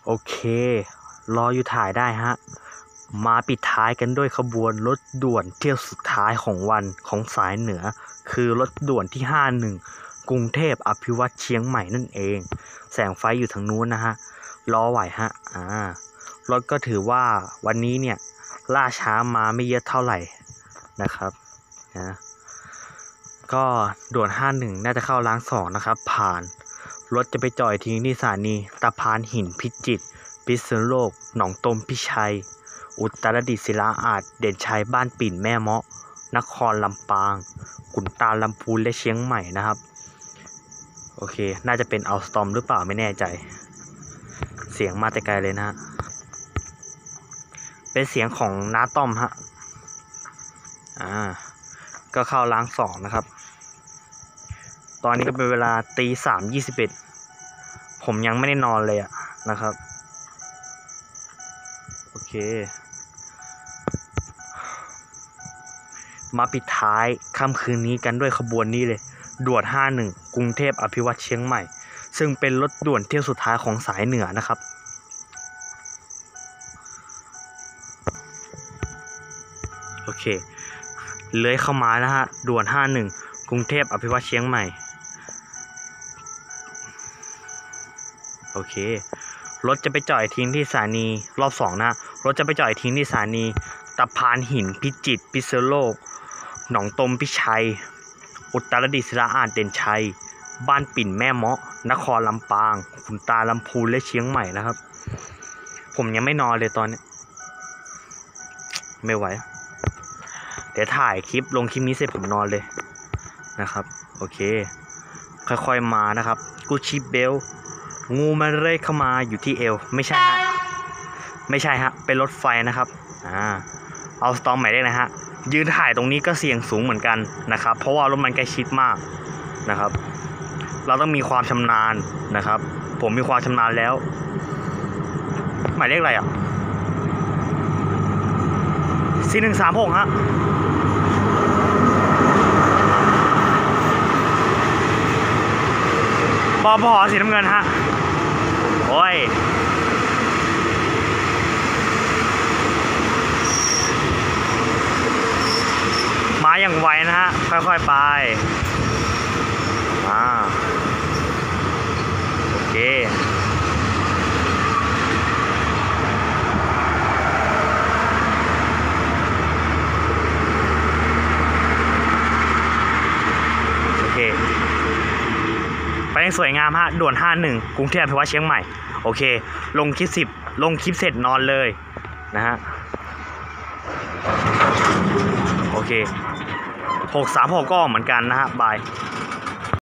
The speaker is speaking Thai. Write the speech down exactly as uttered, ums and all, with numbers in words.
โอเครออยู่ถ่ายได้ฮะมาปิดท้ายกันด้วยขบวนรถด่วนเที่ยวสุดท้ายของวันของสายเหนือคือรถด่วนที่ห้าหนึ่งกรุงเทพอภิวัตเชียงใหม่นั่นเองแสงไฟอยู่ทางนู้นนะฮะรอไหวฮะอ่ารถก็ถือว่าวันนี้เนี่ยล่าช้ามาไม่เยอะเท่าไหร่นะครับนะก็ด่วนห้าหนึ่งน่าจะเข้าล้างสองนะครับผ่านรถจะไปจอดทิ้งที่สถานีตะพานหินพิจิตรพิษณุโลกหนองตมพิชัยอุตรดิตถ์ศิลาอาจเด่นชัยบ้านปิ่นแม่เมาะนครลำปางขุนตาลลำพูนและเชียงใหม่นะครับโอเคน่าจะเป็นอัลสตอมหรือเปล่าไม่แน่ใจเสียงมาแต่ไกลเลยนะฮะเป็นเสียงของน้าต้อมฮะอ่าก็เข้าล้างสองนะครับตอนนี้ก็เป็นเวลาตีสามยี่สิบเอ็ดผมยังไม่ได้นอนเลยอะนะครับโอเคมาปิดท้ายค่ำคืนนี้กันด้วยขบวนนี้เลยด่วนห้าหนึ่งกรุงเทพอภิวัตเชียงใหม่ซึ่งเป็นรถด่วนเที่ยวสุดท้ายของสายเหนือนะครับโอเคเลื้อยเข้ามานะฮะด่วนห้าหนึ่งกรุงเทพอภิวัตเชียงใหม่โอเครถจะไปจอดทิ้งที่สถานีรอบสองนะรถจะไปจอดทิ้งที่สถานีตะพานหินพิจิตรพิษณุโลกหนองตมพิชัยอุตรดิตถ์ศิลาอาจเด่นชัยบ้านปิ่นแม่เมาะนครลำปางขุนตาลำพูนและเชียงใหม่นะครับผมยังไม่นอนเลยตอนนี้ไม่ไหวเดี๋ยวถ่ายคลิปลงคลิปนี้เสร็จผมนอนเลยนะครับโอเคค่อยๆมานะครับกูชิเบลงูมันเลื้อยเข้ามาอยู่ที่เอวไม่ใช่ฮะไม่ใช่ฮะเป็นรถไฟนะครับอ่าเอาสตอมใหม่ได้นะฮะยืนถ่ายตรงนี้ก็เสี่ยงสูงเหมือนกันนะครับเพราะว่ารถมันใกล้ชิดมากนะครับเราต้องมีความชำนาญนะครับผมมีความชำนาญแล้วหมายเลขอะไรอ่ะสี่หนึ่งสามหกฮะปอพอสีน้ำเงินฮะโอ้ยมาอย่างไวนะฮะค่อยๆไปอ่าโอเคโอเคไปยังสวยงามฮะด่วนห้าหนึ่งกรุงเทพอภิวัตเชียงใหม่โอเคลงคลิปสิบลงคลิปเสร็จนอนเลยนะฮะโอเคหกสามหกก็เหมือนกันนะฮะบาย